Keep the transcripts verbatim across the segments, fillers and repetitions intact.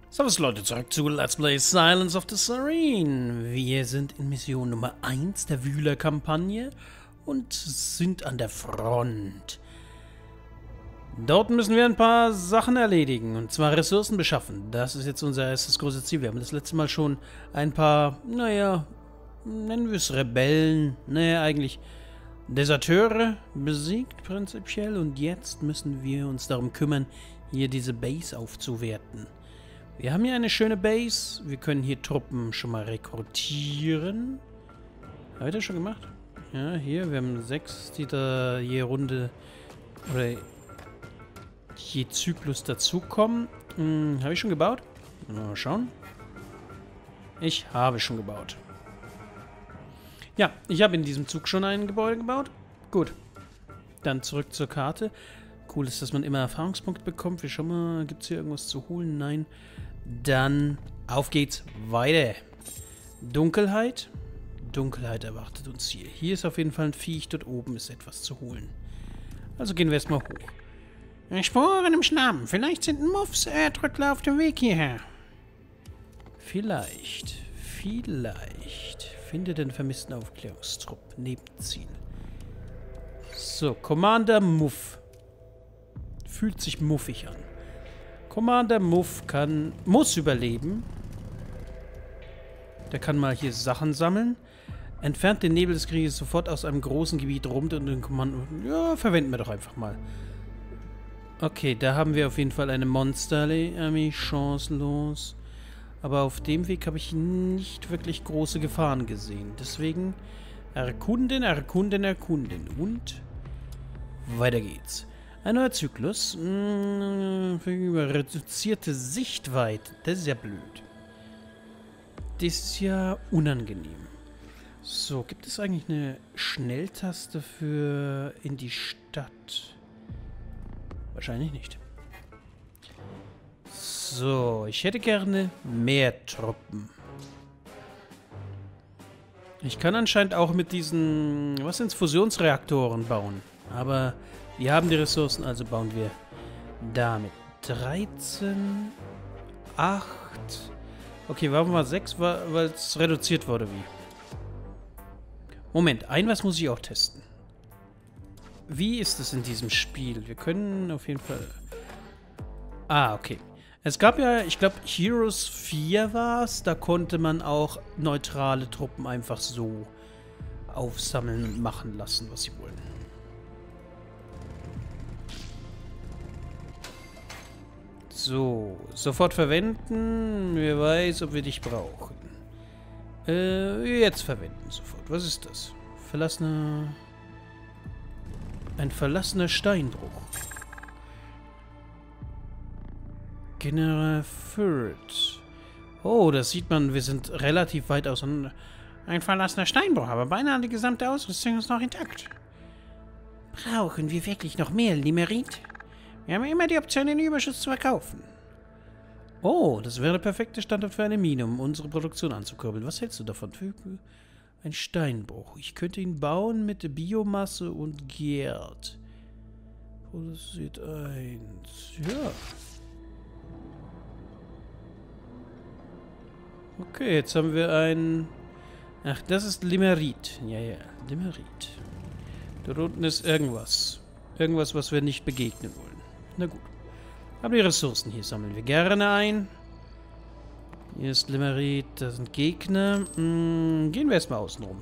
Servus Leute, zurück zu Let's Play Silence of the Serene. Wir sind in Mission Nummer eins der Wühler-Kampagne und sind an der Front. Dort müssen wir ein paar Sachen erledigen, und zwar Ressourcen beschaffen. Das ist jetzt unser erstes großes Ziel. Wir haben das letzte Mal schon ein paar, naja, nennen wir es Rebellen, naja, eigentlich Deserteure besiegt prinzipiell. Und jetzt müssen wir uns darum kümmern, hier diese Base aufzuwerten. Wir haben hier eine schöne Base. Wir können hier Truppen schon mal rekrutieren. Habe ich das schon gemacht? Ja, hier. Wir haben sechs, die da je Runde oder je Zyklus dazukommen. Hm, habe ich schon gebaut? Mal schauen. Ich habe schon gebaut. Ja, ich habe in diesem Zug schon ein Gebäude gebaut. Gut. Dann zurück zur Karte. Cool ist, dass man immer Erfahrungspunkte bekommt. Wir schauen mal, gibt es hier irgendwas zu holen? Nein. Dann auf geht's weiter. Dunkelheit. Dunkelheit erwartet uns hier. Hier ist auf jeden Fall ein Viech. Dort oben ist etwas zu holen. Also gehen wir erstmal hoch. Sporen im Schlamm. Vielleicht sind Muffs Erdrüttler auf dem Weg hierher. Vielleicht. Vielleicht. Finde den vermissten Aufklärungstrupp. Nebenziel. So, Commander Muff. Fühlt sich muffig an. Commander Muff kann, muss überleben. Der kann mal hier Sachen sammeln. Entfernt den Nebel des Krieges sofort aus einem großen Gebiet rum und den Kommando... Ja, verwenden wir doch einfach mal. Okay, da haben wir auf jeden Fall eine Monster-Armee. Chancenlos. Aber auf dem Weg habe ich nicht wirklich große Gefahren gesehen. Deswegen erkunden, erkunden, erkunden. Und weiter geht's. Ein neuer Zyklus. Hm, über reduzierte Sichtweite. Das ist ja blöd. Das ist ja unangenehm. So, gibt es eigentlich eine Schnelltaste für in die Stadt? Wahrscheinlich nicht. So, ich hätte gerne mehr Truppen. Ich kann anscheinend auch mit diesen, was sind's, Fusionsreaktoren bauen. Aber wir haben die Ressourcen, also bauen wir damit. dreizehn, acht. Okay, warum war sechs? Weil es reduziert wurde, wie? Moment, ein was muss ich auch testen. Wie ist es in diesem Spiel? Wir können auf jeden Fall... Ah, okay. Es gab ja, ich glaube, Heroes vier war es. Da konnte man auch neutrale Truppen einfach so aufsammeln und machen lassen, was sie wollen. So, sofort verwenden. Wer weiß, ob wir dich brauchen. Äh, jetzt verwenden sofort. Was ist das? Verlassener... Ein verlassener Steinbruch. General Fürth. Oh, das sieht man, wir sind relativ weit auseinander. Ein verlassener Steinbruch, aber beinahe die gesamte Ausrüstung ist noch intakt. Brauchen wir wirklich noch mehr Limerit? Wir haben immer die Option, den Überschuss zu verkaufen. Oh, das wäre der perfekte Standort für eine Mine, um unsere Produktion anzukurbeln. Was hältst du davon? Ein Steinbruch. Ich könnte ihn bauen mit Biomasse und Gerd. Produziert eins. Ja. Okay, jetzt haben wir ein... Ach, das ist Limerit. Ja, ja, Limerit. Dort unten ist irgendwas. Irgendwas, was wir nicht begegnen wollen. Na gut. Aber die Ressourcen hier sammeln wir gerne ein. Hier ist Limerit, da sind Gegner. Hm, gehen wir erstmal außen rum.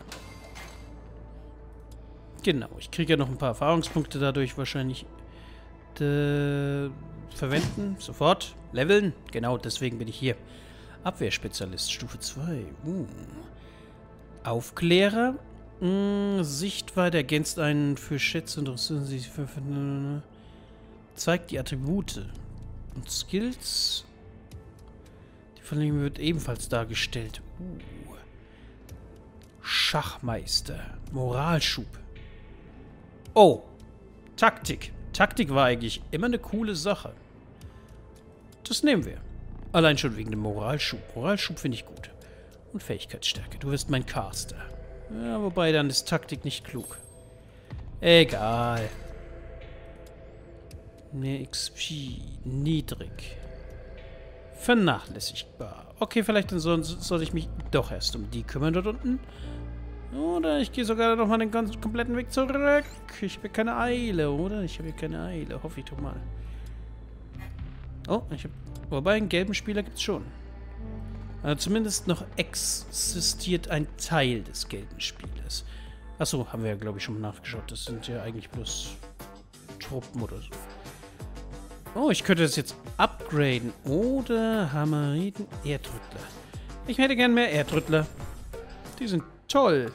Genau, ich kriege ja noch ein paar Erfahrungspunkte dadurch wahrscheinlich. De verwenden, sofort. Leveln, genau, deswegen bin ich hier. Abwehrspezialist, Stufe zwei. Uh. Aufklärer. Hm, Sichtweite ergänzt einen für Schätze und Ressourcen. Zeigt die Attribute. Und Skills. Die Verlängerung wird ebenfalls dargestellt. Uh. Schachmeister. Moralschub. Oh. Taktik. Taktik war eigentlich immer eine coole Sache. Das nehmen wir. Allein schon wegen dem Moralschub. Moralschub finde ich gut. Und Fähigkeitsstärke. Du wirst mein Caster. Ja, wobei dann ist Taktik nicht klug. Egal. Mehr X P. Niedrig. vernachlässigbar. Okay, vielleicht dann soll, soll ich mich doch erst um die kümmern dort unten. Oder ich gehe sogar noch mal den ganzen kompletten Weg zurück. Ich habe keine Eile, oder? Ich habe hier keine Eile. Hoffe ich doch mal. Oh, ich habe... Wobei, einen gelben Spieler gibt es schon. Also zumindest noch existiert ein Teil des gelben Spielers. Achso, haben wir ja, glaube ich, schon mal nachgeschaut. Das sind ja eigentlich bloß Truppen oder so. Oh, ich könnte das jetzt upgraden. Oder Hammeriten Erdrüttler. Ich hätte gern mehr Erdrüttler. Die sind toll.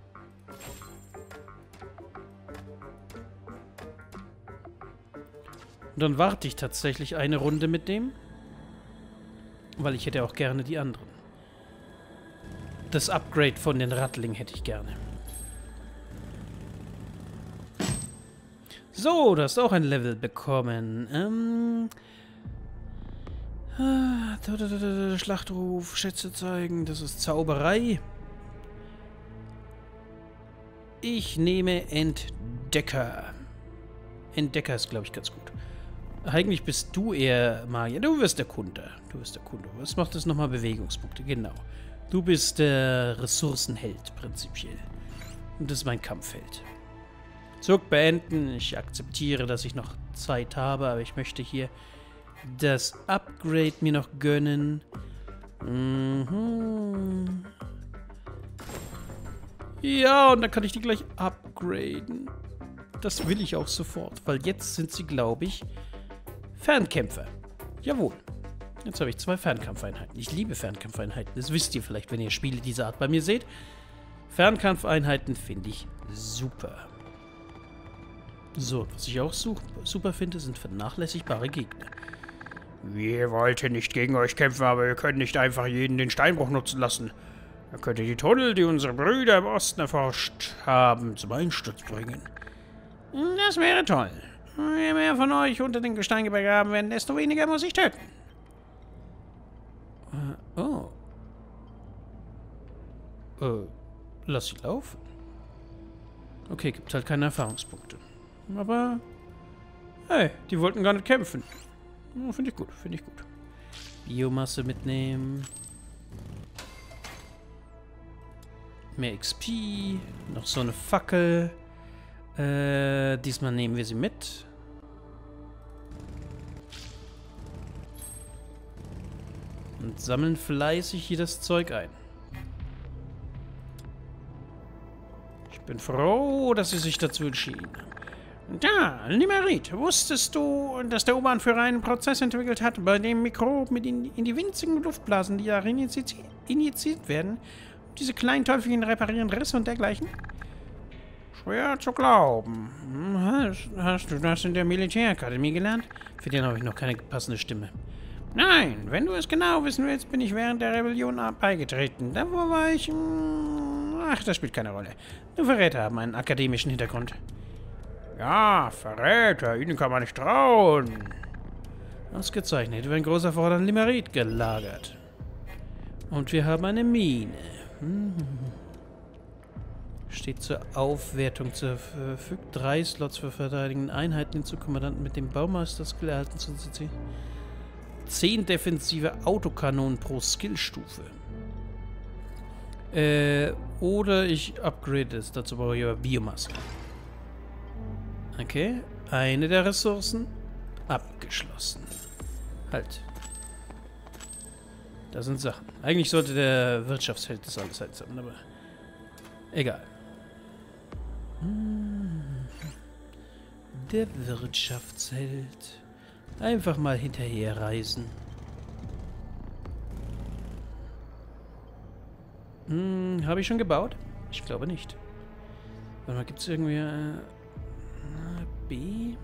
Und dann warte ich tatsächlich eine Runde mit dem. Weil ich hätte auch gerne die anderen. Das Upgrade von den Rattling hätte ich gerne. So, du hast auch ein Level bekommen. Ähm... Ah, da, da, da, da, Schlachtruf, Schätze zeigen, das ist Zauberei. Ich nehme Entdecker. Entdecker ist, glaube ich, ganz gut. Eigentlich bist du eher Magier. Du wirst Erkunder. Du wirst Erkunder. Was macht das nochmal? Bewegungspunkte, genau. Du bist der Ressourcenheld, prinzipiell. Und das ist mein Kampfheld. Zug beenden. Ich akzeptiere, dass ich noch Zeit habe, aber ich möchte hier das Upgrade mir noch gönnen. Mhm. Ja, und dann kann ich die gleich upgraden. Das will ich auch sofort, weil jetzt sind sie, glaube ich, Fernkämpfer. Jawohl. Jetzt habe ich zwei Fernkampfeinheiten. Ich liebe Fernkampfeinheiten. Das wisst ihr vielleicht, wenn ihr Spiele dieser Art bei mir seht. Fernkampfeinheiten finde ich super. So, was ich auch super finde, sind vernachlässigbare Gegner. Wir wollten nicht gegen euch kämpfen, aber wir können nicht einfach jeden den Steinbruch nutzen lassen. Er könnte die Tunnel, die unsere Brüder im Osten erforscht haben, zum Einsturz bringen. Das wäre toll. Je mehr von euch unter den Gesteinen begraben werden, desto weniger muss ich töten. Äh, oh. Äh, lass sie laufen. Okay, gibt halt keine Erfahrungspunkte. Aber, hey, die wollten gar nicht kämpfen. Finde ich gut, finde ich gut. Biomasse mitnehmen. Mehr X P. Noch so eine Fackel. Äh, diesmal nehmen wir sie mit. Und sammeln fleißig hier das Zeug ein. Ich bin froh, dass sie sich dazu entschieden haben. Da, Limerit, wusstest du, dass der U-Bahn-Führer einen Prozess entwickelt hat, bei dem Mikroben mit in, in die winzigen Luftblasen, die darin injiziert werden, diese kleinen Teufelchen reparieren Risse und dergleichen? Schwer zu glauben. Hast, hast du das in der Militärakademie gelernt? Für den habe ich noch keine passende Stimme. Nein, wenn du es genau wissen willst, bin ich während der Rebellion beigetreten. Davor war ich... Ach, das spielt keine Rolle. Nur Verräter haben einen akademischen Hintergrund. Ja, Verräter, ihnen kann man nicht trauen. Ausgezeichnet, wird ein großer Vorrat an Limerit gelagert. Und wir haben eine Mine. Hm. Steht zur Aufwertung, zur verfügt drei Slots für verteidigende Einheiten hinzu. Kommandanten mit dem Baumeister-Skill erhalten zu ziehen. Zehn defensive Autokanonen pro Skillstufe. Äh, oder ich upgrade es. Dazu brauche ich aber Biomasse. Okay, eine der Ressourcen abgeschlossen. Halt. Da sind Sachen. Eigentlich sollte der Wirtschaftsheld das alles halt sammeln, aber egal. Der Wirtschaftsheld. Einfach mal hinterher reisen. Hm, habe ich schon gebaut? Ich glaube nicht. Warte mal, gibt es irgendwie... Äh, B? Nee.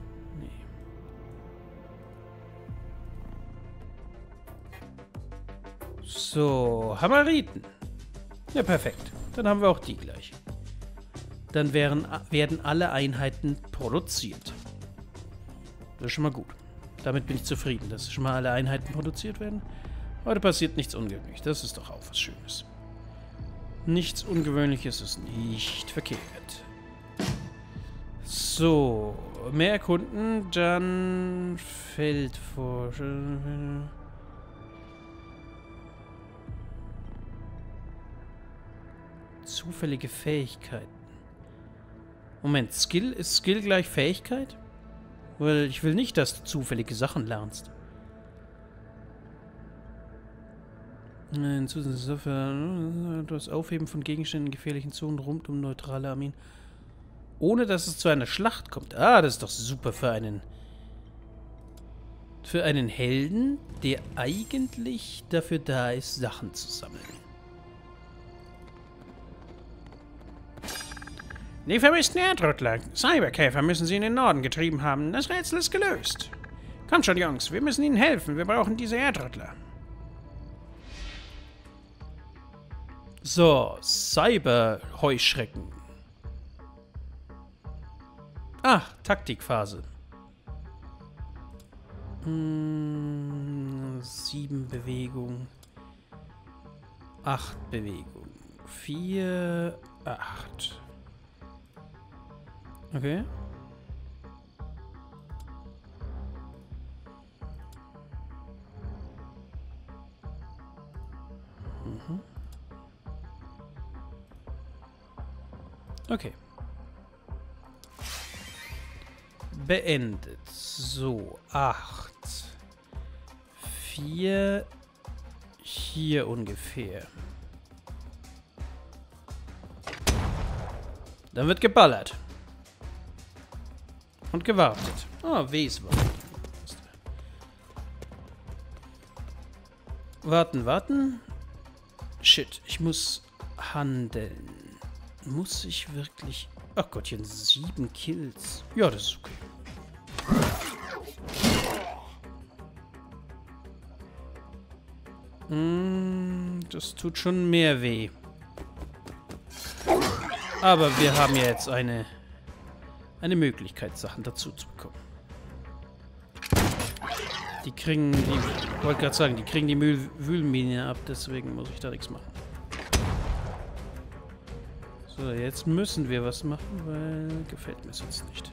So, Hammeriten. Ja, perfekt. Dann haben wir auch die gleich. Dann wären, werden alle Einheiten produziert. Das ist schon mal gut. Damit bin ich zufrieden, dass schon mal alle Einheiten produziert werden. Heute passiert nichts Ungewöhnliches. Das ist doch auch was Schönes. Nichts Ungewöhnliches ist nicht verkehrt. So, mehr erkunden, dann Feldforschung. Zufällige Fähigkeiten. Moment, Skill? Ist Skill gleich Fähigkeit? Weil ich will nicht, dass du zufällige Sachen lernst. Ein zusätzliches Software, das Aufheben von Gegenständen in gefährlichen Zonen rund um neutrale Armeen. Ohne dass es zu einer Schlacht kommt. Ah, das ist doch super für einen... Für einen Helden, der eigentlich dafür da ist, Sachen zu sammeln. Die vermissten Erdrüttler. Cyberkäfer müssen sie in den Norden getrieben haben. Das Rätsel ist gelöst. Kommt schon, Jungs. Wir müssen ihnen helfen. Wir brauchen diese Erdrüttler. So, Cyber-Heuschrecken. Ach, Taktikphase. Hm, sieben Bewegung. Acht Bewegung. Vier, acht. Okay. Mhm. Okay. Beendet. So, acht. Vier. Hier ungefähr. Dann wird geballert. Und gewartet. Ah, Wes warten. Warten, warten. Shit, ich muss handeln. Muss ich wirklich... Ach Gottchen, sieben Kills. Ja, das ist okay. Mm, das tut schon mehr weh. Aber wir haben ja jetzt eine... eine Möglichkeit, Sachen dazu zu bekommen. Die kriegen die... Ich wollte gerade sagen, die kriegen die Mühl Wühlmine ab, deswegen muss ich da nichts machen. So, jetzt müssen wir was machen, weil gefällt mir sonst nicht.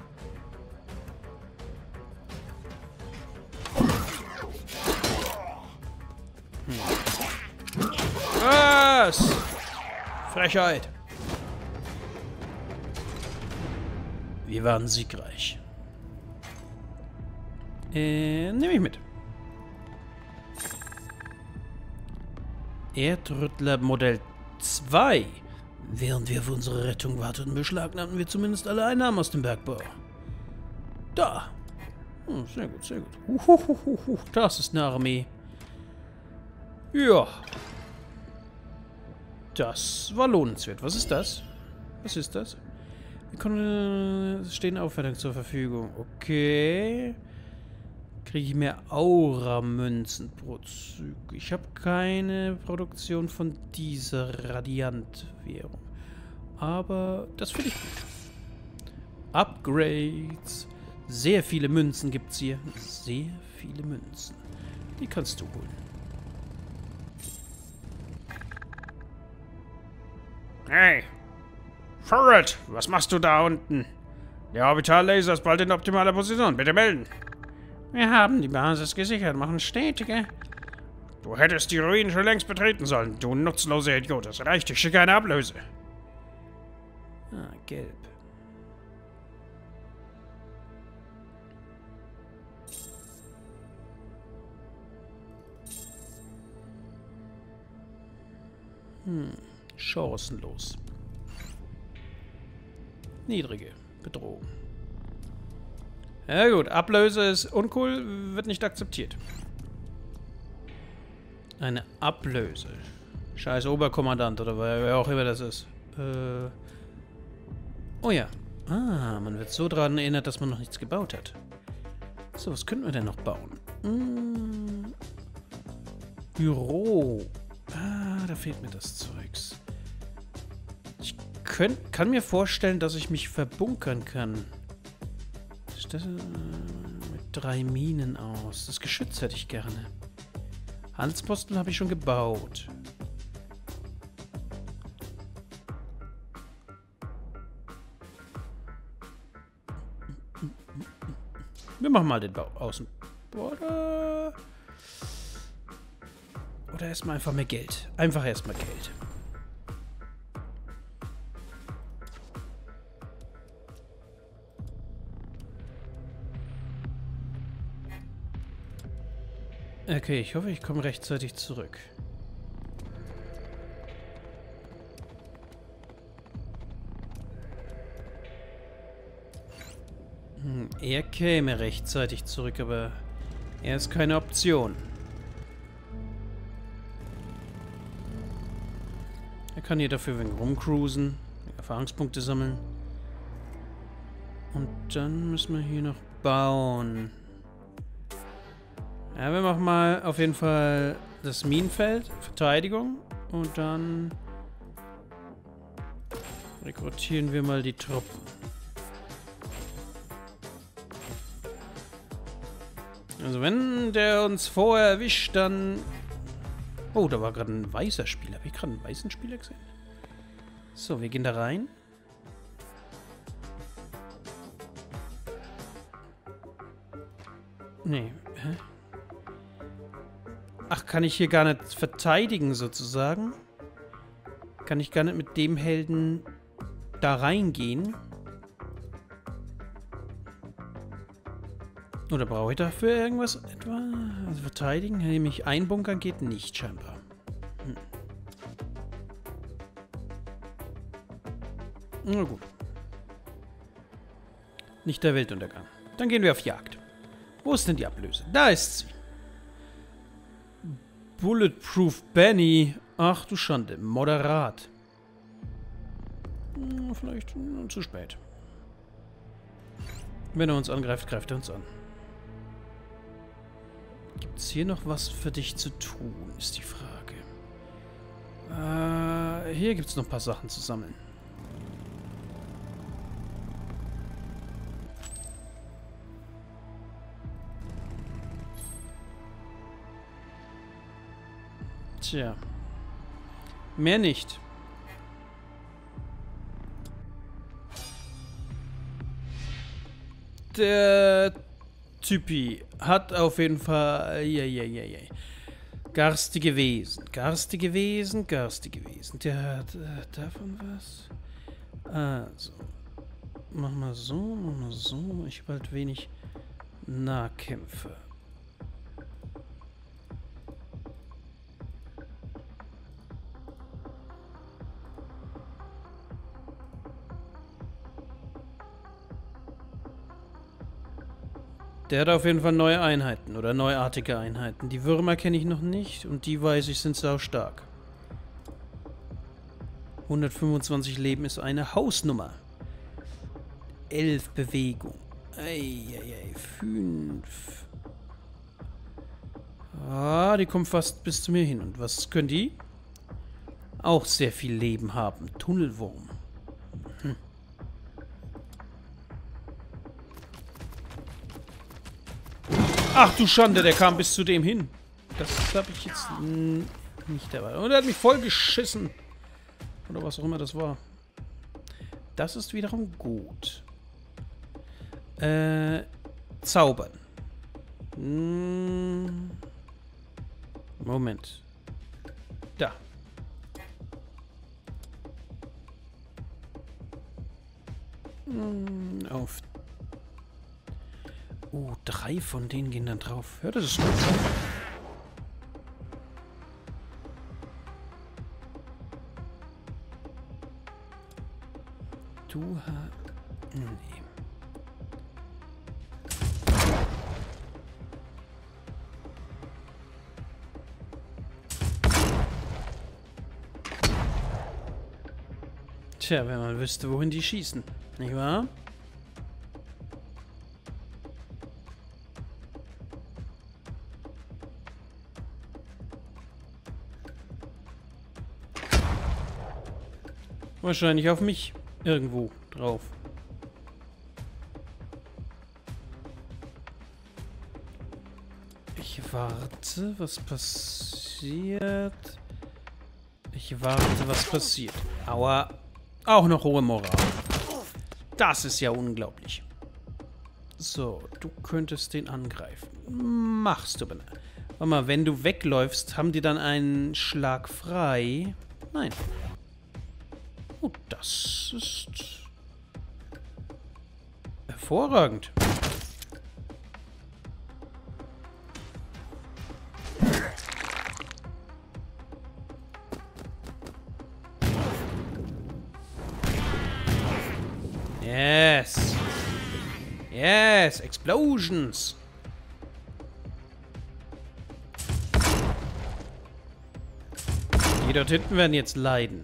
Hm. Was? Frechheit. Wir waren siegreich. Äh, nehme ich mit. Erdrüttler Modell zwei. Während wir auf unsere Rettung warteten, beschlagnahmten wir zumindest alle Einnahmen aus dem Bergbau. Da. Hm, sehr gut, sehr gut. Uhuhuhu, das ist eine Armee. Ja. Das war lohnenswert. Was ist das? Was ist das? Wir können, äh, stehen Aufwertung zur Verfügung. Okay. Kriege ich mehr Aura-Münzen pro Zug. Ich habe keine Produktion von dieser Radiant-Währung. Aber das finde ich gut. Upgrades. Sehr viele Münzen gibt es hier. Sehr viele Münzen. Die kannst du holen. Hey! Forward! Was machst du da unten? Der Orbital-Laser ist bald in optimaler Position. Bitte melden. Wir haben die Basis gesichert, machen stetige. Du hättest die Ruinen schon längst betreten sollen, du nutzloser Idiot. Das reicht, ich schicke eine Ablöse. Ah, gelb. Hm, chancenlos. Niedrige Bedrohung. Ja gut, Ablöse ist uncool, wird nicht akzeptiert. Eine Ablöse. Scheiß Oberkommandant oder wer auch immer das ist. Äh oh ja. Ah, man wird so daran erinnert, dass man noch nichts gebaut hat. So, was könnten wir denn noch bauen? Hm. Büro. Ah, da fehlt mir das Zeugs. Ich könnt, kann mir vorstellen, dass ich mich verbunkern kann. Das mit drei Minen aus. Das Geschütz hätte ich gerne. Handelsposten habe ich schon gebaut. Wir machen mal den Bau außen. Oder, oder erstmal einfach mehr Geld. Einfach erstmal Geld. Okay, ich hoffe, ich komme rechtzeitig zurück. Hm, er käme rechtzeitig zurück, aber er ist keine Option. Er kann hier dafür ein wenig rumcruisen, Erfahrungspunkte sammeln. Und dann müssen wir hier noch bauen. Ja, wir machen mal auf jeden Fall das Minenfeld, Verteidigung. Und dann rekrutieren wir mal die Truppen. Also wenn der uns vorher erwischt, dann... Oh, da war gerade ein weißer Spieler. Habe ich gerade einen weißen Spieler gesehen? So, wir gehen da rein. Nee, hä? Ach, kann ich hier gar nicht verteidigen, sozusagen? Kann ich gar nicht mit dem Helden da reingehen? Oder brauche ich dafür irgendwas etwa? Also verteidigen? Nämlich einbunkern geht nicht, scheinbar. Hm. Na gut. Nicht der Weltuntergang. Dann gehen wir auf Jagd. Wo ist denn die Ablöse? Da ist sie. Bulletproof Benny. Ach du Schande. Moderat. Hm, vielleicht hm, zu spät. Wenn er uns angreift, greift er uns an. Gibt es hier noch was für dich zu tun, ist die Frage. Äh, hier gibt es noch ein paar Sachen zu sammeln. Tja. Mehr nicht. Der Typi hat auf jeden Fall... Ja, ja, ja, ja. Garstige Wesen. Garstige Wesen, garstige Wesen. Der hat äh, davon was? Also. Mach mal so, mach mal so. Ich habe halt wenig Nahkämpfer. Der hat auf jeden Fall neue Einheiten oder neuartige Einheiten. Die Würmer kenne ich noch nicht und die weiß ich sind sau stark. hundertfünfundzwanzig Leben ist eine Hausnummer. elf Bewegung. Eieiei, fünf. Ah, die kommen fast bis zu mir hin. Und was können die? Auch sehr viel Leben haben. Tunnelwurm. Hm. Ach du Schande, der kam bis zu dem hin. Das habe ich jetzt nicht dabei. Und er hat mich voll geschissen. Oder was auch immer das war. Das ist wiederum gut. Äh, zaubern. Hm. Moment. Da. Hm, auf. Oh, drei von denen gehen dann drauf. Ja, das ist gut. Du hast... Nee. Tja, wenn man wüsste, wohin die schießen. Nicht wahr? Wahrscheinlich auf mich irgendwo drauf. Ich warte, was passiert. Ich warte, was passiert. Aua. Auch noch hohe Moral. Das ist ja unglaublich. So, du könntest den angreifen. Machst du aber nicht. Warte mal, wenn du wegläufst, haben die dann einen Schlag frei? Nein. Oh, das ist hervorragend. Yes! Explosions! Die dort hinten werden jetzt leiden.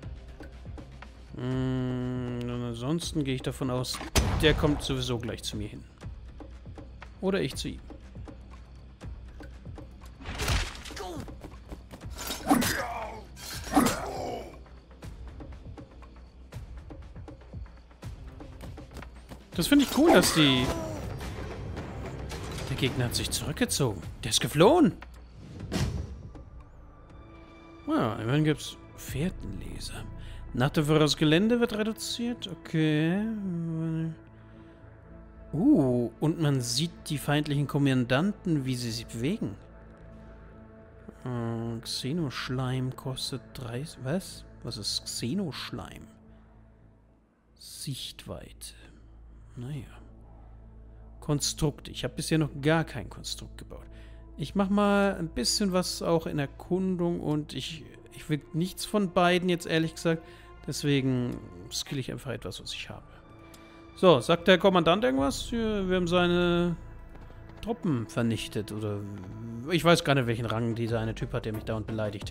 Hm, und ansonsten gehe ich davon aus, der kommt sowieso gleich zu mir hin. Oder ich zu ihm. Das finde ich cool, dass die... Der Gegner hat sich zurückgezogen. Der ist geflohen. Ja, immerhin gibt es Fährtenleser. Nachterführ das Gelände wird reduziert. Okay. Uh, und man sieht die feindlichen Kommandanten, wie sie sich bewegen. Äh, Xenoschleim kostet dreißig... Was? Was ist Xenoschleim? Sichtweite. Naja. Konstrukt. Ich habe bisher noch gar kein Konstrukt gebaut. Ich mache mal ein bisschen was auch in Erkundung und ich, ich will nichts von beiden jetzt ehrlich gesagt. Deswegen skill ich einfach etwas, was ich habe. So, sagt der Kommandant irgendwas? Wir haben seine Truppen vernichtet oder... Ich weiß gar nicht, welchen Rang dieser eine Typ hat, der mich dauernd beleidigt.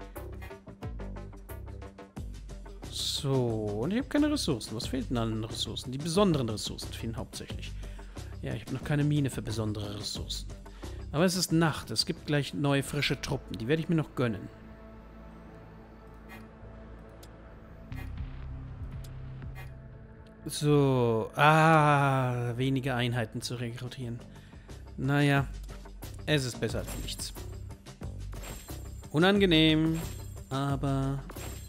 So, und ich habe keine Ressourcen. Was fehlt denn an den Ressourcen? Die besonderen Ressourcen fehlen hauptsächlich. Ja, ich habe noch keine Mine für besondere Ressourcen. Aber es ist Nacht. Es gibt gleich neue, frische Truppen. Die werde ich mir noch gönnen. So. Ah, wenige Einheiten zu rekrutieren. Naja, es ist besser als nichts. Unangenehm, aber...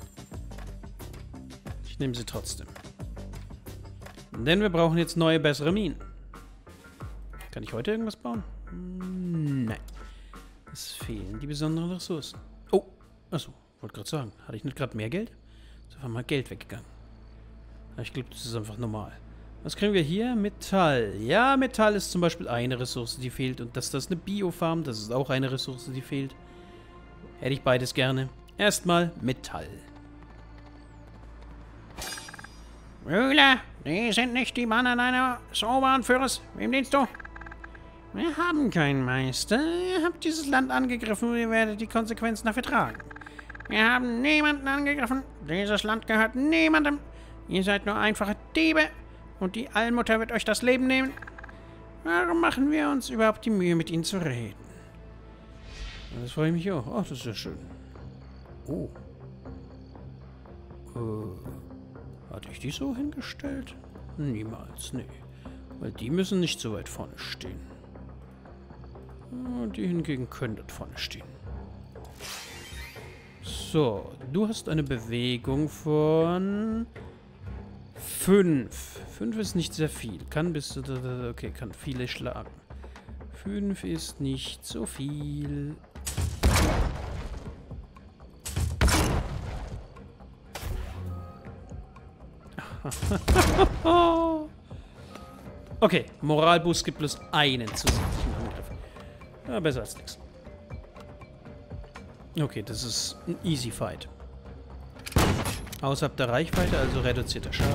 Ich nehme sie trotzdem. Denn wir brauchen jetzt neue, bessere Minen. Kann ich heute irgendwas bauen? Nein. Es fehlen die besonderen Ressourcen. Oh, achso, wollte gerade sagen. Hatte ich nicht gerade mehr Geld? Ist einfach mal Geld weggegangen. Ich glaube, das ist einfach normal. Was kriegen wir hier? Metall. Ja, Metall ist zum Beispiel eine Ressource, die fehlt. Und dass das eine Biofarm, das ist auch eine Ressource, die fehlt. Hätte ich beides gerne. Erstmal Metall. Wühler, die sind nicht die Mannen eines Oberanführers. Wem dienst du? Wir haben keinen Meister. Ihr habt dieses Land angegriffen und ihr werdet die Konsequenzen dafür tragen. Wir haben niemanden angegriffen. Dieses Land gehört niemandem. Ihr seid nur einfache Diebe und die Allmutter wird euch das Leben nehmen. Warum machen wir uns überhaupt die Mühe, mit ihnen zu reden? Das freue ich mich auch. Ach, das ist ja schön. Oh. Äh... Hatte ich die so hingestellt? Niemals, nee. Weil die müssen nicht so weit vorne stehen. Die hingegen können dort vorne stehen. So, du hast eine Bewegung von fünf. fünf ist nicht sehr viel. Kann bis zu... Okay, kann viele schlagen. fünf ist nicht so viel. Okay, Moralboost gibt bloß einen zusätzlichen Angriff. Ja, besser als nichts. Okay, das ist ein Easy Fight. Außerhalb der Reichweite, also reduzierter Schaden.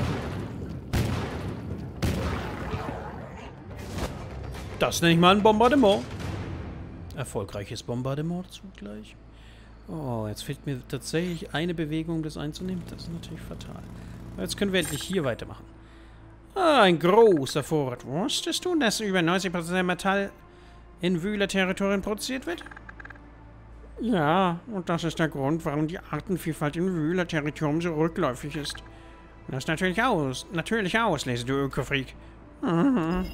Das nenne ich mal ein Bombardement. Erfolgreiches Bombardement zugleich. Oh, jetzt fehlt mir tatsächlich eine Bewegung, um das einzunehmen. Das ist natürlich fatal. Jetzt können wir endlich hier weitermachen. Ah, ein großer Vorrat. Wusstest du, dass über neunzig Prozent der Metall in Wühler-Territorien produziert wird? Ja, und das ist der Grund, warum die Artenvielfalt im Wühler-Territorium so rückläufig ist. Das ist natürlich aus, natürlich auslese, du Ökofreak. Mhm.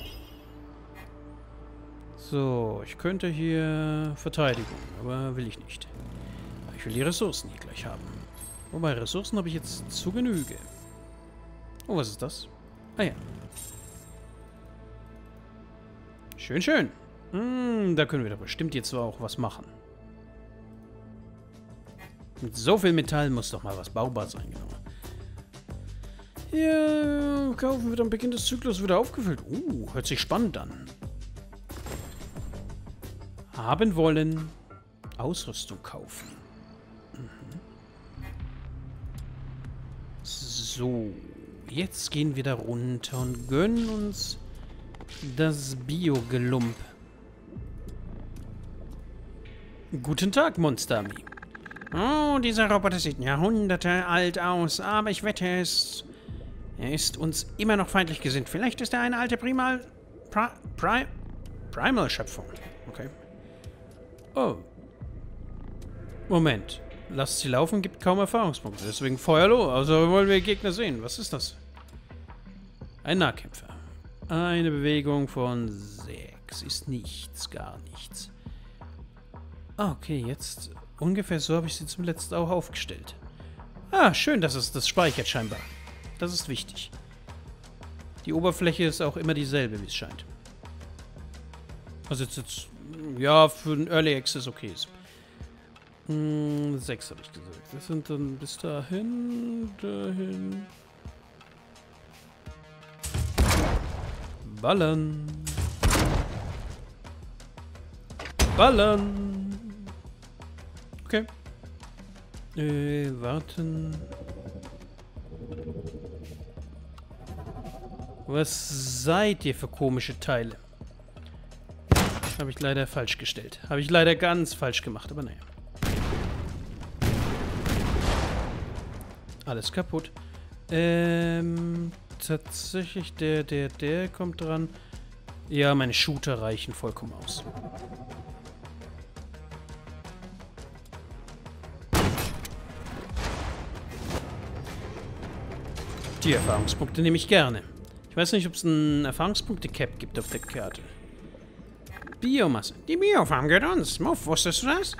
So, ich könnte hier Verteidigung, aber will ich nicht. Ich will die Ressourcen hier gleich haben. Wobei, Ressourcen habe ich jetzt zu Genüge. Oh, was ist das? Ah ja. Schön, schön. Hm, da können wir doch bestimmt jetzt auch was machen. Mit so viel Metall muss doch mal was baubar sein, genau. Ja, kaufen wird am Beginn des Zyklus wieder aufgefüllt. Uh, hört sich spannend an. Haben wollen. Ausrüstung kaufen. Mhm. So. Jetzt gehen wir da runter und gönnen uns Das Bio-Gelump. Guten Tag, Monsterarmee. Oh, dieser Roboter sieht Jahrhunderte alt aus, aber ich wette es... Er ist uns immer noch feindlich gesinnt. Vielleicht ist er eine alte Primal... Pri Pri Primal-Schöpfung. Okay. Oh. Moment. Lasst sie laufen, gibt kaum Erfahrungspunkte. Deswegen Feuerlo. Also wollen wir Gegner sehen. Was ist das? Ein Nahkämpfer. Eine Bewegung von sechs. Ist nichts, gar nichts. Ah, okay, jetzt... Ungefähr so habe ich sie zum letzten auch aufgestellt. Ah, schön, dass es das speichert scheinbar. Das ist wichtig. Die Oberfläche ist auch immer dieselbe, wie es scheint. Also jetzt, jetzt ja, für ein Early Access okay ist. Hm, sechs habe ich gesagt. Das sind dann bis dahin, dahin. Ballern. Ballern. Okay. Äh, warten. Was seid ihr für komische Teile? Habe ich leider falsch gestellt. Habe ich leider ganz falsch gemacht, aber naja. Alles kaputt. Ähm, tatsächlich, der, der, der kommt dran. Ja, meine Shooter reichen vollkommen aus. Die Erfahrungspunkte nehme ich gerne. Ich weiß nicht, ob es einen Erfahrungspunkte-Cap gibt auf der Karte. Biomasse. Die Biofarm gehört uns. Muff, wusstest du das?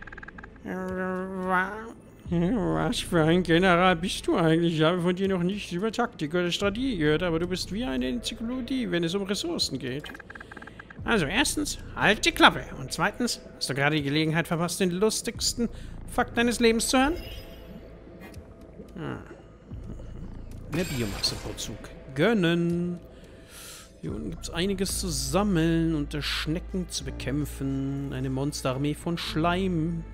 Was für ein General bist du eigentlich? Ich habe von dir noch nichts über Taktik oder Strategie gehört, aber du bist wie eine Enzyklopädie, wenn es um Ressourcen geht. Also erstens, halt die Klappe. Und zweitens, hast du gerade die Gelegenheit verpasst, den lustigsten Fakt deines Lebens zu hören? Hm. Mehr Biomasse pro Zug. Gönnen. Hier unten gibt es einiges zu sammeln und Schnecken zu bekämpfen. Eine Monsterarmee von Schleimviechern.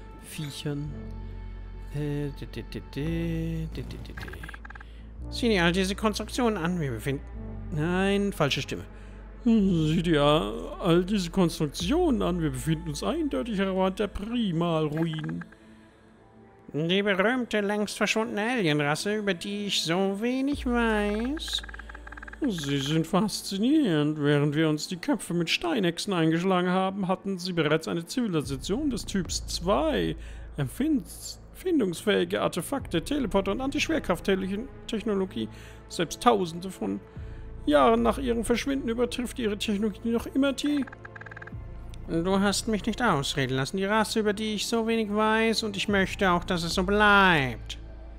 Äh, de, de, de, de, de, de, de. Sieh dir all diese Konstruktionen an. Wir befinden... Nein, falsche Stimme. Sieh dir all diese Konstruktionen an. Wir befinden uns eindeutig am Rand der Primalruinen. Die berühmte, längst verschwundene Alienrasse, über die ich so wenig weiß. Sie sind faszinierend. Während wir uns die Köpfe mit Steinechsen eingeschlagen haben, hatten sie bereits eine Zivilisation des Typs zwei. Erfindungsfähige Artefakte, Teleporter und Antischwerkrafttechnologie. Selbst tausende von Jahren nach ihrem Verschwinden übertrifft ihre Technologie noch immer die... Du hast mich nicht ausreden lassen. Die Rasse, über die ich so wenig weiß, und ich möchte auch, dass es so bleibt.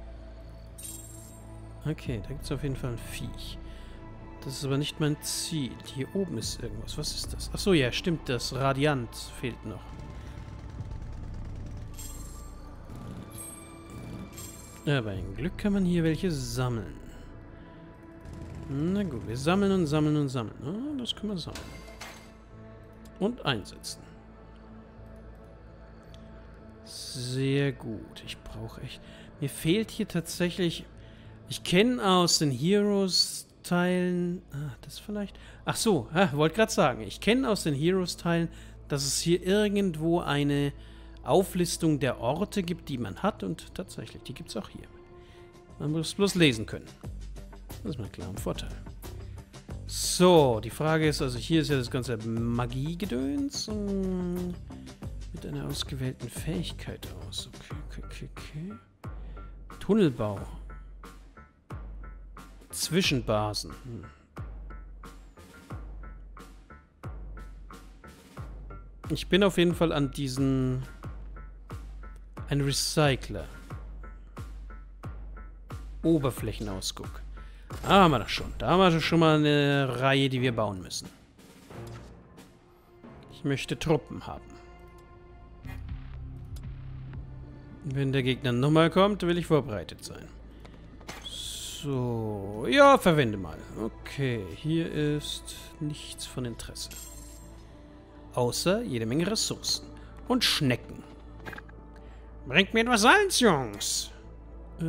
Okay, da gibt es auf jeden Fall ein Viech. Das ist aber nicht mein Ziel. Hier oben ist irgendwas. Was ist das? Achso, ja, stimmt. Das Radiant fehlt noch. Aber ein Glück kann man hier welche sammeln. Na gut, wir sammeln und sammeln und sammeln. Ah, das können wir sammeln. Und einsetzen. Sehr gut. Ich brauche echt... Mir fehlt hier tatsächlich... Ich kenne aus den Heroes-Teilen... Ah, das vielleicht... Ach so, ah, wollte gerade sagen. Ich kenne aus den Heroes-Teilen, dass es hier irgendwo eine Auflistung der Orte gibt, die man hat. Und tatsächlich, die gibt es auch hier. Man muss bloß lesen können. Das ist mal klar ein Vorteil. So, die Frage ist, also hier ist ja das ganze Magiegedöns ähm, mit einer ausgewählten Fähigkeit aus. Okay, okay, okay, okay. Tunnelbau. Zwischenbasen. Hm. Ich bin auf jeden Fall an diesen... Ein Recycler. Oberflächenausguck. Da haben wir das schon. Da haben wir schon mal eine Reihe, die wir bauen müssen. Ich möchte Truppen haben. Wenn der Gegner nochmal kommt, will ich vorbereitet sein. So. Ja, verwende mal. Okay, hier ist nichts von Interesse. Außer jede Menge Ressourcen. Und Schnecken. Bringt mir etwas Salz, Jungs.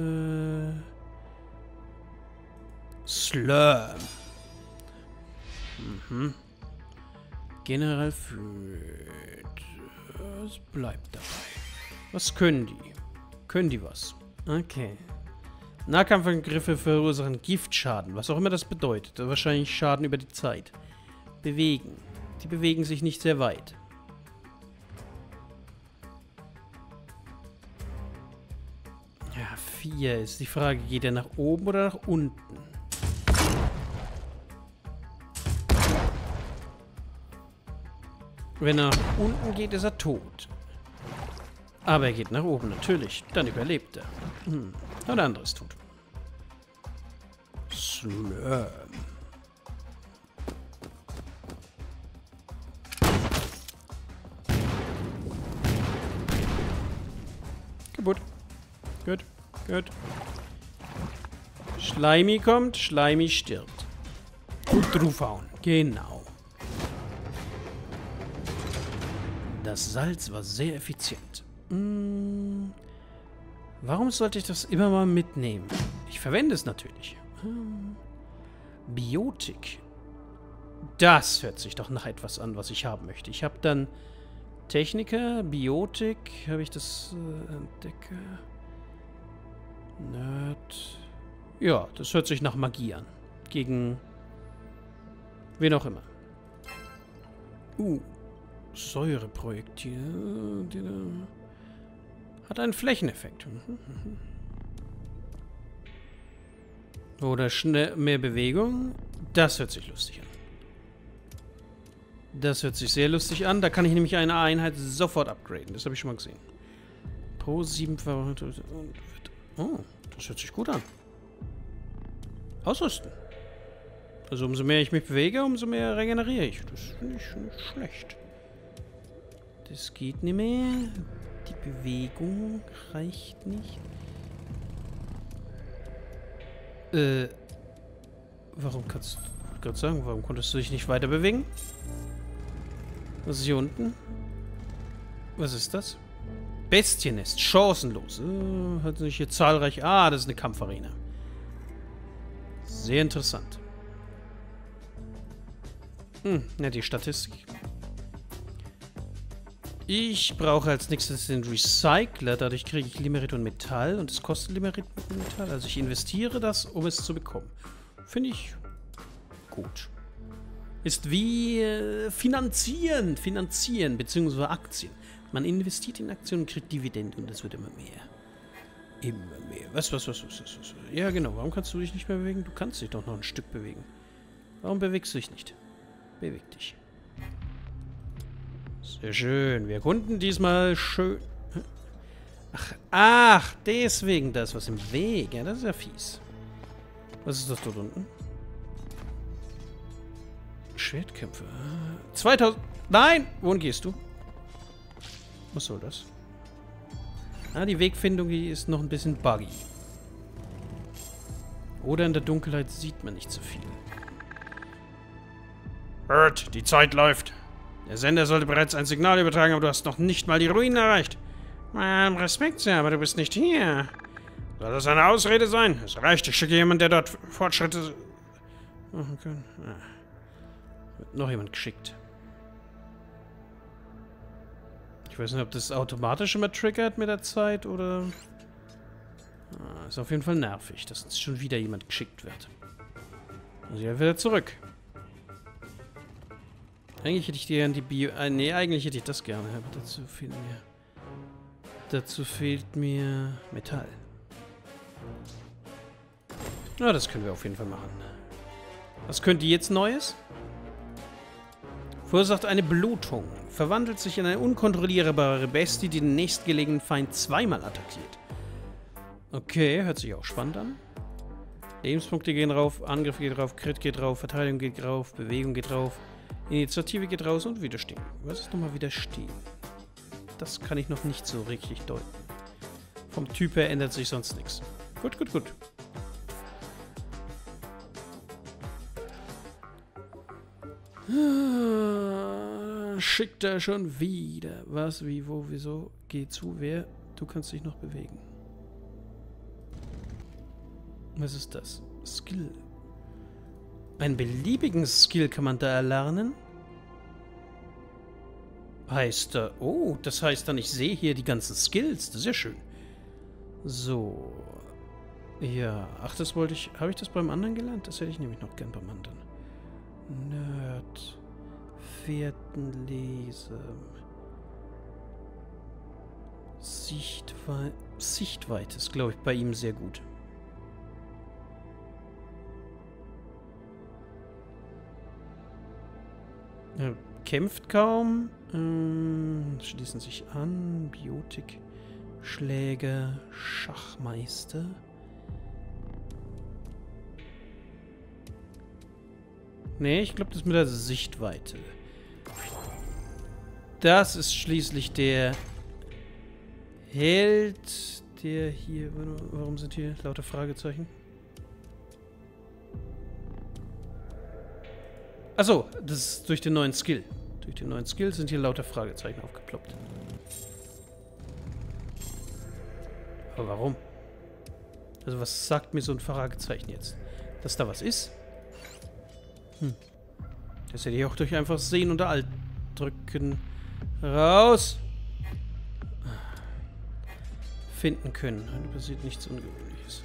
Äh... Slurm. Mhm. General führt. Es bleibt dabei. Was können die? Können die was? Okay. Nahkampfangriffe verursachen Giftschaden, was auch immer das bedeutet. Wahrscheinlich Schaden über die Zeit. Bewegen. Die bewegen sich nicht sehr weit. Ja, vier ist die Frage, geht er nach oben oder nach unten? Wenn er nach unten geht, ist er tot. Aber er geht nach oben, natürlich. Dann überlebt er. Hm. Oder anderes tut. Slurm. Kaputt. Gut, gut. Schleimi kommt, Schleimi stirbt. Gut draufhauen. Genau. Das Salz war sehr effizient. Hm. Warum sollte ich das immer mal mitnehmen? Ich verwende es natürlich. Hm. Biotik. Das hört sich doch nach etwas an, was ich haben möchte. Ich habe dann Techniker, Biotik. Habe ich das äh, Entdecker? Nerd. Ja, das hört sich nach Magie an. Gegen wen auch immer. Uh. Säureprojektil. Hat einen Flächeneffekt. Oder schnell mehr Bewegung. Das hört sich lustig an. Das hört sich sehr lustig an. Da kann ich nämlich eine Einheit sofort upgraden. Das habe ich schon mal gesehen. Pro sieben. Oh, das hört sich gut an. Ausrüsten. Also umso mehr ich mich bewege, umso mehr regeneriere ich. Das finde ich nicht schlecht. Das geht nicht mehr. Die Bewegung reicht nicht. Äh. Warum kannst du... Ich wollte gerade sagen, warum konntest du dich nicht weiter bewegen? Was ist hier unten? Was ist das? Bestiennest. Chancenlos. Äh, hat sich hier zahlreich... Ah, das ist eine Kampfarena. Sehr interessant. Hm, ja, die Statistik. Ich brauche als nächstes den Recycler. Dadurch kriege ich Limerit und Metall. Und es kostet Limerit und Metall. Also ich investiere das, um es zu bekommen. Finde ich gut. Ist wie äh, finanzieren. Finanzieren, beziehungsweise Aktien. Man investiert in Aktien und kriegt Dividenden. Und das wird immer mehr. Immer mehr. Was, was, was, was, was, was? Ja, genau. Warum kannst du dich nicht mehr bewegen? Du kannst dich doch noch ein Stück bewegen. Warum bewegst du dich nicht? Beweg dich. Sehr schön. Wir erkunden diesmal schön... Ach, ach, deswegen das, was im Weg. Ja, das ist ja fies. Was ist das dort unten? Schwertkämpfe. zweitausend... Nein! Wohin gehst du? Was soll das? Ah, die Wegfindung, die ist noch ein bisschen buggy. Oder in der Dunkelheit sieht man nicht so viel. Hört, die Zeit läuft. Der Sender sollte bereits ein Signal übertragen, aber du hast noch nicht mal die Ruinen erreicht. Ähm, Respekt, Sir, aber du bist nicht hier. Soll das eine Ausrede sein? Es reicht, ich schicke jemanden, der dort Fortschritte machen kann. Ah. Wird noch jemand geschickt. Ich weiß nicht, ob das automatisch immer triggert mit der Zeit oder... Ah, ist auf jeden Fall nervig, dass schon wieder jemand geschickt wird. Also ja, wieder zurück. Eigentlich hätte ich dir die Bio... Äh, nee, eigentlich hätte ich das gerne, aber dazu fehlt mir... Dazu fehlt mir Metall. Na, das können wir auf jeden Fall machen. Was könnt ihr jetzt Neues? Verursacht eine Blutung. Verwandelt sich in eine unkontrollierbare Bestie, die den nächstgelegenen Feind zweimal attackiert. Okay, hört sich auch spannend an. Lebenspunkte gehen rauf, Angriff geht rauf, Crit geht rauf, Verteidigung geht rauf, Bewegung geht rauf, Initiative geht raus und Widerstehen. Was ist nochmal Widerstehen? Das kann ich noch nicht so richtig deuten. Vom Typ her ändert sich sonst nichts. Gut, gut, gut. Schickt er schon wieder. Was, wie, wo, wieso? Geh zu, wer? Du kannst dich noch bewegen. Was ist das? Skill. Einen beliebigen Skill kann man da erlernen. Heißt, äh, oh, das heißt dann, ich sehe hier die ganzen Skills. Das ist ja schön. So. Ja, ach, das wollte ich... Habe ich das beim anderen gelernt? Das hätte ich nämlich noch gern beim anderen. Nerd. Fährtenlese. Sichtweite. Sichtweite ist, glaube ich, bei ihm sehr gut. Er kämpft kaum. Ähm, schließen sich an. Biotik. Schläger. Schachmeister. Nee, ich glaube, das mit der Sichtweite. Das ist schließlich der Held, der hier... Warum sind hier lauter Fragezeichen? Achso, das ist durch den neuen Skill. Durch den neuen Skill sind hier lauter Fragezeichen aufgeploppt. Aber warum? Also was sagt mir so ein Fragezeichen jetzt? Dass da was ist? Hm. Das hätte ich auch durch einfach Sehen oder Alt drücken raus finden können. Da passiert nichts Ungewöhnliches.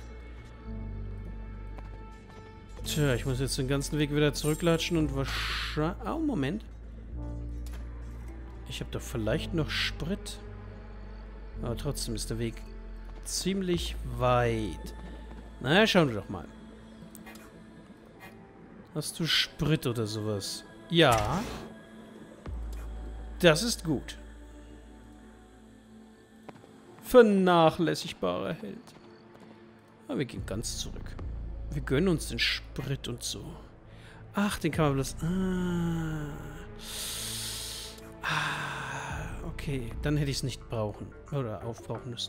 Tja, ich muss jetzt den ganzen Weg wieder zurücklatschen und wahrscheinlich... Oh, Moment. Ich habe doch vielleicht noch Sprit. Aber trotzdem ist der Weg ziemlich weit. Na, schauen wir doch mal. Hast du Sprit oder sowas? Ja. Das ist gut. Vernachlässigbarer Held. Aber wir gehen ganz zurück. Wir gönnen uns den Sprit und so. Ach, den kann man bloß... Ah. Ah, okay, dann hätte ich es nicht brauchen. Oder aufbrauchen müssen.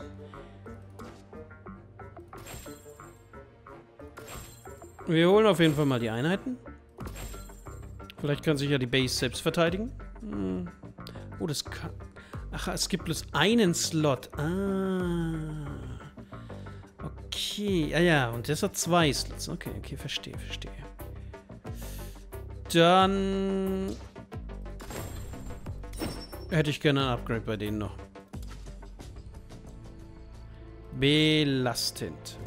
Wir holen auf jeden Fall mal die Einheiten. Vielleicht kann sich ja die Base selbst verteidigen. Hm. Oh, das kann... Ach, es gibt bloß einen Slot. Ah. Okay. Ah ja, und das hat zwei Slots. Okay, okay, verstehe, verstehe. Dann... hätte ich gerne ein Upgrade bei denen noch. Belastend.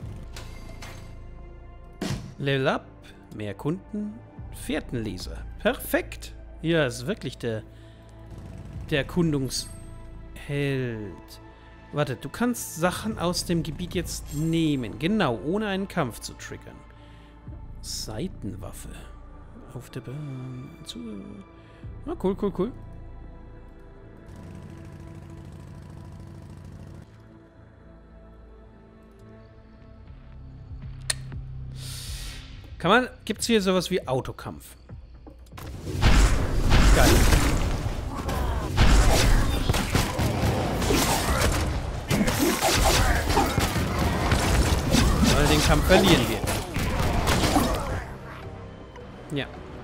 Level up. Mehr Kunden. Fährtenleser. Perfekt. Ja, ist wirklich der... der Erkundungsheld. Warte, du kannst Sachen aus dem Gebiet jetzt nehmen. Genau, ohne einen Kampf zu triggern. Seitenwaffe. Auf der... Be zu ah, cool, cool, cool. Kann man... Gibt's hier sowas wie Autokampf? Geil. Weil den Kampf verlieren wir. Ja.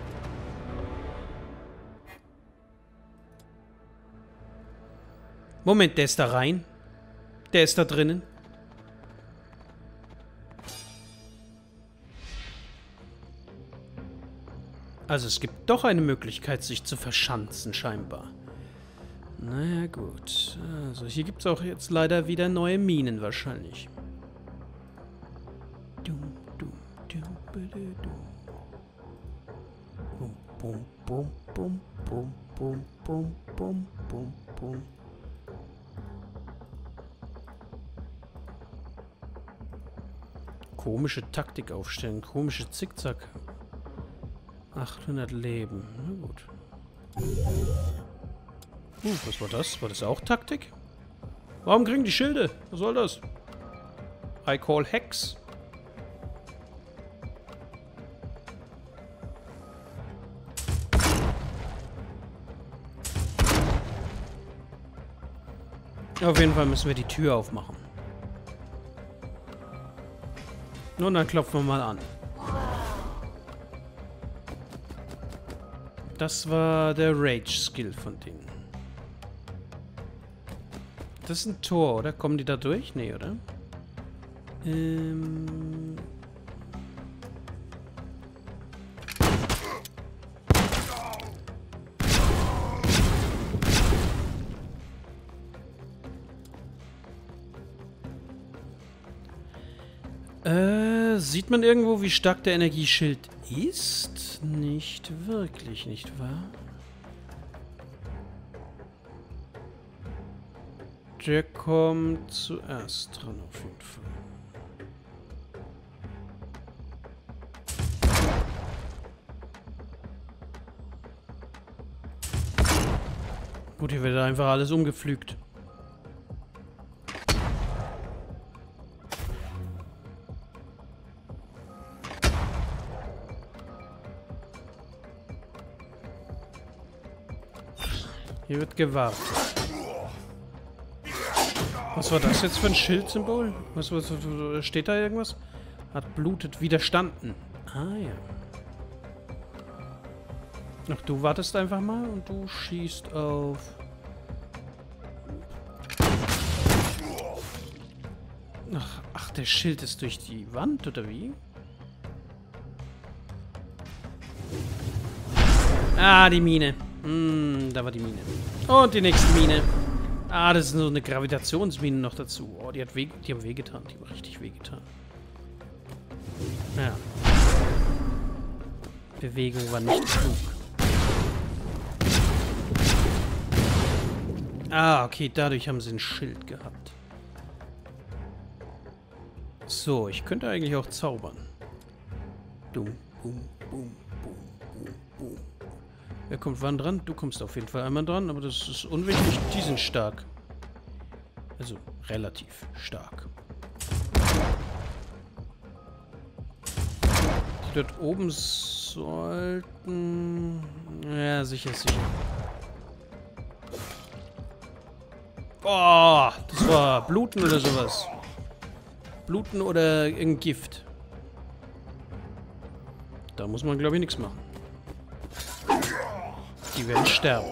Moment, der ist da rein. Der ist da drinnen. Also es gibt doch eine Möglichkeit, sich zu verschanzen, scheinbar. Naja, gut. Also hier gibt es auch jetzt leider wieder neue Minen wahrscheinlich. Bum, bum, bum, bum, bum, bum, bum, bum, bum, bum. Komische Taktik aufstellen, komische Zickzack. achthundert Leben. Na gut. Uh, was war das? War das auch Taktik? Warum kriegen die Schilde? Was soll das? I call Hex. Auf jeden Fall müssen wir die Tür aufmachen. Nun, dann klopfen wir mal an. Das war der Rage-Skill von denen. Das ist ein Tor, oder? Kommen die da durch? Nee, oder? Ähm... Äh, sieht man irgendwo, wie stark der Energieschild ist? Nicht wirklich, nicht wahr? Der kommt zuerst dran auf jeden Fall. Gut, hier wird einfach alles umgepflügt. Hier wird gewartet. Was war das jetzt für ein Schildsymbol? Was, was, was steht da irgendwas? Hat blutet widerstanden. Ah ja. Ach, du wartest einfach mal und du schießt auf... Ach, ach, der Schild ist durch die Wand, oder wie? Ah, die Mine. Hm, da war die Mine. Und die nächste Mine. Ah, das ist so eine Gravitationsmine noch dazu. Oh, die hat weh, die haben wehgetan. Die haben richtig wehgetan. Ja. Bewegung war nicht klug. Ah, okay, dadurch haben sie ein Schild gehabt. So, ich könnte eigentlich auch zaubern. Boom, boom, boom, boom, boom, boom. Wer kommt wann dran? Du kommst auf jeden Fall einmal dran, aber das ist unwichtig. Die sind stark. Also, relativ stark. Die dort oben sollten... Ja, sicher, sicher. Oh, das war Bluten oder sowas. Bluten oder irgendein Gift. Da muss man, glaube ich, nichts machen. Die werden sterben.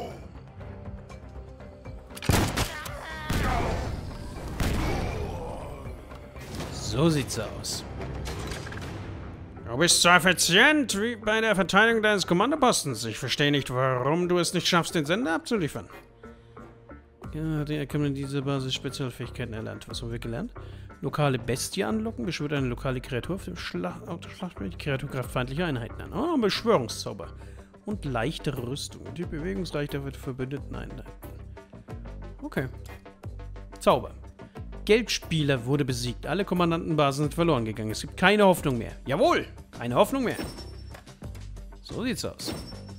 So sieht's aus. Du bist so effizient wie bei der Verteidigung deines Kommandopostens. Ich verstehe nicht, warum du es nicht schaffst, den Sender abzuliefern. Ja, der kann in dieser Basis Spezialfähigkeiten erlernt. Was haben wir gelernt? Lokale Bestie anlocken, beschwört eine lokale Kreatur auf dem Schla auf der Schlachtfeld. Die Kreatur greift feindliche Einheiten an. Oh, Beschwörungszauber. Und leichtere Rüstung. Die Bewegungsreichweite wird Verbündeten einleiten. Okay. Zauber. Gelbspieler wurde besiegt. Alle Kommandantenbasen sind verloren gegangen. Es gibt keine Hoffnung mehr. Jawohl! Keine Hoffnung mehr. So sieht's aus.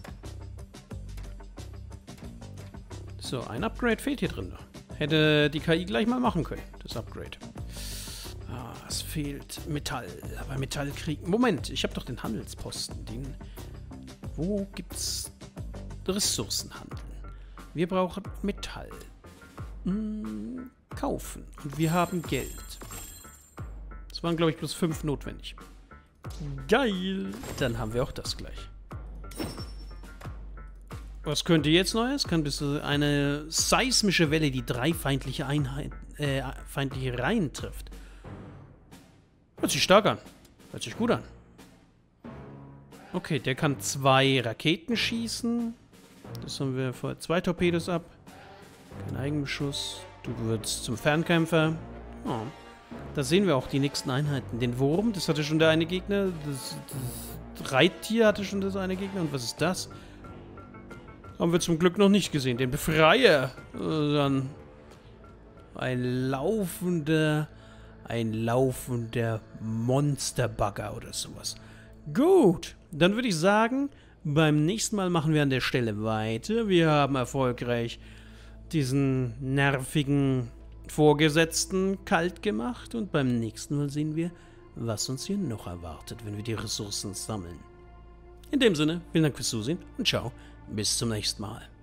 So, ein Upgrade fehlt hier drin noch. Hätte die K I gleich mal machen können, das Upgrade. Ah, es fehlt Metall. Aber Metall kriegen... Moment, ich habe doch den Handelsposten. Den... Wo gibt's Ressourcenhandel? Wir brauchen Metall. Hm, kaufen. Und wir haben Geld. Es waren, glaube ich, bloß fünf notwendig. Geil! Dann haben wir auch das gleich. Was könnte jetzt Neues? Kann bis zu eine seismische Welle, die drei feindliche Einheiten, äh, feindliche Reihen trifft. Hört sich stark an. Hört sich gut an. Okay, der kann zwei Raketen schießen. Das haben wir vor. Zwei Torpedos ab. Kein Eigenbeschuss. Du wirst zum Fernkämpfer. Oh. Da sehen wir auch die nächsten Einheiten. Den Wurm, das hatte schon der eine Gegner. Das, das Reittier hatte schon das eine Gegner. Und was ist das? Haben wir zum Glück noch nicht gesehen. Den Befreier. Dann ein laufender, ein laufender Monsterbagger oder sowas. Gut, dann würde ich sagen, beim nächsten Mal machen wir an der Stelle weiter. Wir haben erfolgreich diesen nervigen Vorgesetzten kalt gemacht und beim nächsten Mal sehen wir, was uns hier noch erwartet, wenn wir die Ressourcen sammeln. In dem Sinne, vielen Dank fürs Zusehen und ciao, bis zum nächsten Mal.